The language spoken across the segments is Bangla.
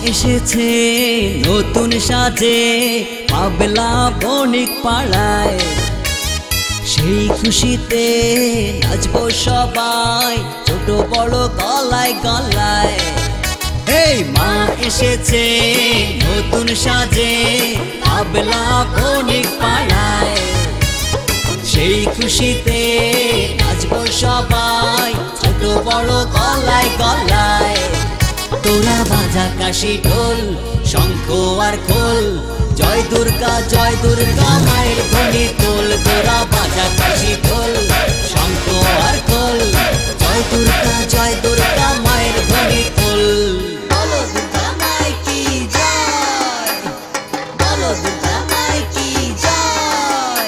এসেছে নতুন সাজে পাবলা বণিক পাড়ায়, সেই খুশিতে নাচবো সবাই ছোট বড় গলায় গলায়। এই মা এসেছে নতুন সাজে পাবলা বণিক পাড়ায়, সেই খুশিতে নাচবো সবাই ছোট বড় গলায় গলায়। তোরা বাজা কাশি ঢোল শঙ্খ আর খোল, জয় দুর্গা মায়ের ধ্বনি তোল। তোরা বাজা কাশি ঢোল শঙ্খ আর খোল, জয় দুর্গা মায়ের ধ্বনি তোল। বলো দুর্গা মাই কি জয়, বলো দুর্গা মাই কি জয়।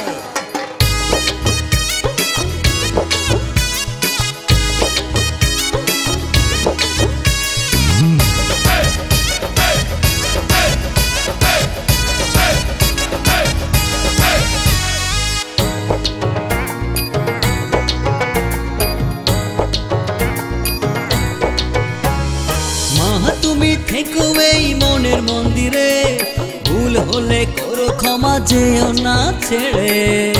তুমি থেকো এই মনের মন্দিরে, ভুল হলে করো ক্ষমা যেও না ছেড়ে।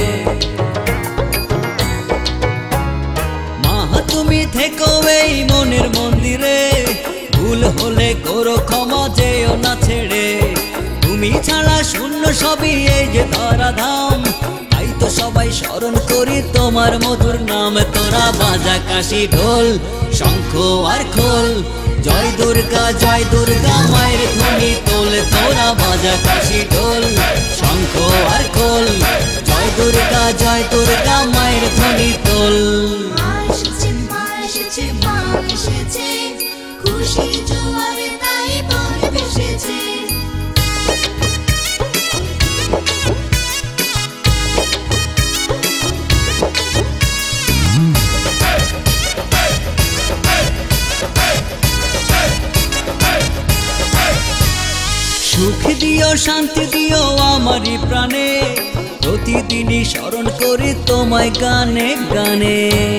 মা তুমি থেকো এই মনের মন্দিরে, ভুল হলে করো ক্ষমা যেও না ছেড়ে। তুমি ছাড়া শূন্য সবই এই যে ধরাধাম, তাই তো সবাই স্মরণ করি তোমার মধুর নাম। তোরা বাজা কাশি ঢোল শঙ্খ আর খোল, জয় দুর্গা মায়ের ধ্বনি তোল। তোরা বাজা কাশি ঢোল শঙ্খ আর খোল, জয় দুর্গা মায়ের ধ্বনি তোল। খুশি জোয়ারে তাই বন ভেসেছে। সুখ দিও শান্তি দিও আমারই প্রাণে, প্রতিদিনই স্মরণ করি তোমায় গানে গানে।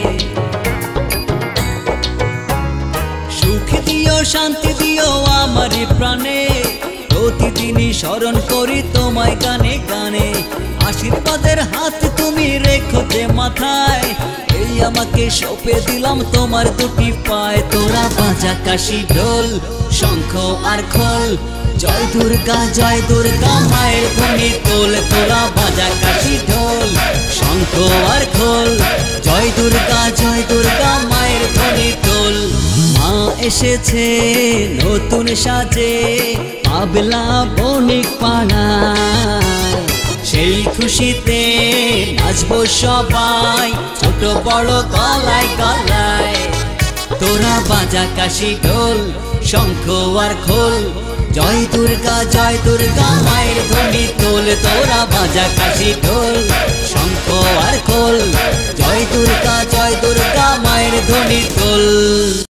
সুখ দিও শান্তি দিও আমারই প্রাণে, প্রতিদিনই স্মরণ করি তোমায় গানে গানে। আশীর্বাদের হাত তুমি রেখো যে মাথায়, এই আমাকে সঁপে দিলাম তোমার দুটি পায়। তোরা বাজা কাশি ঢোল শঙ্খ আর খোল, জয় দুর্গা মায়ের ধ্বনি তোল। তোরা বাজা কাশি ঢোল শঙ্খ আর খোল, জয় দুর্গা মায়ের ধ্বনি তোল। মা এসেছে নতুন সাজে পাবলা বণিক পাড়ায়, সেই খুশিতে নাচবো সবাই ছোট বড় গলায় গলায়। তোরা বাজা কাশি ঢোল শঙ্খ আর খোল, জয় দুর্গা মায়ের ধ্বনি তোল। তোরা বাজা কাশি ঢোল শঙ্খ আর খোল, জয় দুর্গা মায়ের ধ্বনি তোল।